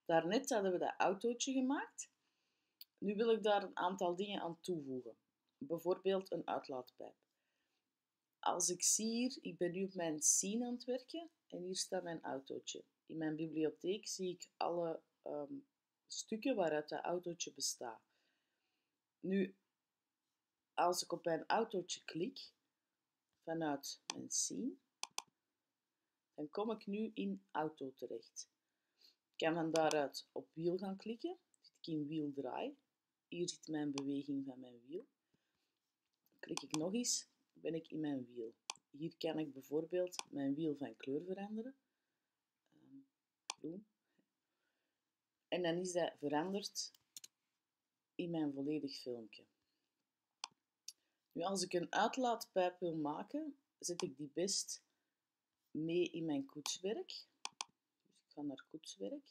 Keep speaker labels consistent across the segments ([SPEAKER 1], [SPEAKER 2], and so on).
[SPEAKER 1] Daarnet hadden we dat autootje gemaakt. Nu wil ik daar een aantal dingen aan toevoegen. Bijvoorbeeld een uitlaatpijp. Als ik zie hier, ik ben nu op mijn scene aan het werken en hier staat mijn autootje. In mijn bibliotheek zie ik alle stukken waaruit dat autootje bestaat. Nu, als ik op mijn autootje klik vanuit mijn scene, dan kom ik nu in auto terecht. Ik kan van daaruit op wiel gaan klikken. Zit ik in wiel draai. Hier zit mijn beweging van mijn wiel. Klik ik nog eens, ben ik in mijn wiel. Hier kan ik bijvoorbeeld mijn wiel van kleur veranderen. Groen. En dan is dat veranderd in mijn volledig filmpje. Nu, als ik een uitlaatpijp wil maken, zet ik die best mee in mijn koetswerk. Dus ik ga naar koetswerk.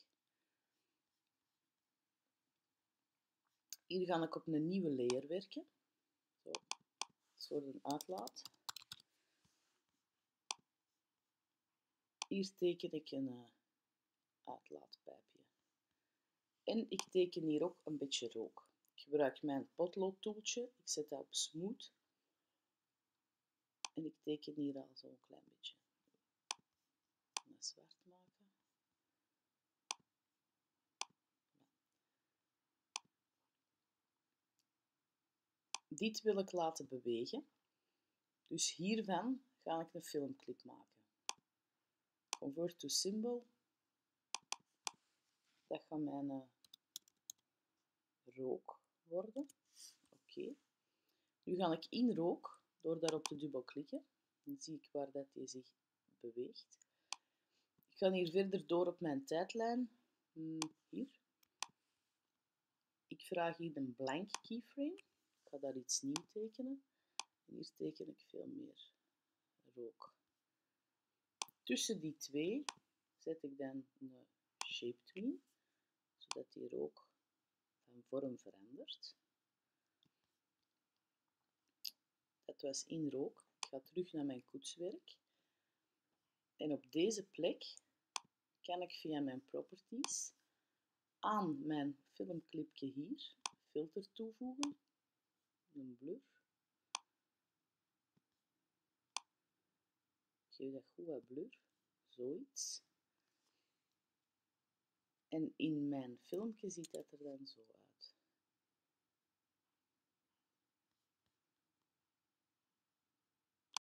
[SPEAKER 1] Hier ga ik op een nieuwe layer werken. Zo, dat is voor een uitlaat. Hier teken ik een uitlaatpijpje. En ik teken hier ook een beetje rook. Ik gebruik mijn potloodtoeltje. Ik zet dat op smooth. En ik teken hier al zo'n klein beetje. En zwart maken. Dit wil ik laten bewegen. Dus hiervan ga ik een filmclip maken. Convert to symbol. Dat gaat mijn rook worden. Oké. Nu ga ik in rook, door daarop te dubbelklikken. Dan zie ik waar dat die zich beweegt. Ik ga hier verder door op mijn tijdlijn. Hier. Ik vraag hier een blank keyframe. Ik ga daar iets nieuw tekenen. En hier teken ik veel meer rook. Tussen die twee zet ik dan een shape tween, zodat die rook van vorm verandert. Dat was in rook. Ik ga terug naar mijn koetswerk. En op deze plek kan ik via mijn properties aan mijn filmclipje hier filter toevoegen. Een blur. Ik geef dat goed wat blur. Zoiets. En in mijn filmpje ziet dat er dan zo uit.